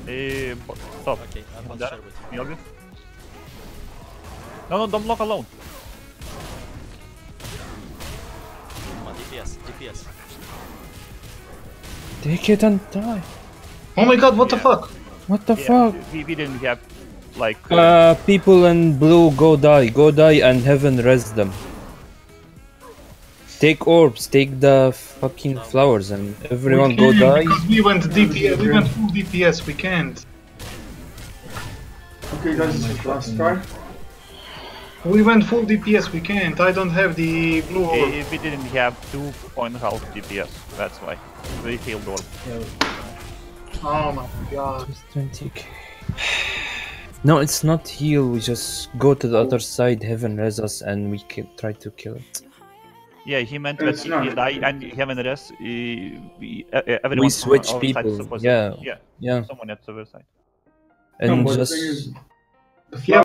Stop. Okay, I'm not sure with you. Miyagi? No, don't block alone. Come on, DPS, DPS. Take it and die. Oh my god, what the fuck? What the fuck? We didn't have like. People in blue, go die, and heaven res them. Take orbs, take the fucking flowers, and everyone go die. Because we went DPS, we went full DPS, we can't. Okay guys, last try. We went full DPS, we can't. I don't have the blue orb. We didn't have 2.5 DPS. That's why we healed orb. Oh my god. Just 20k. No, it's not heal. We just go to the other side, heaven res us, and we try to kill it. Yeah, he meant It's that he not. die and heaven res. Everyone We switch from our side people. is supposed Yeah, to, yeah, yeah, someone at the other side. and No, but the just thing is, the Yeah,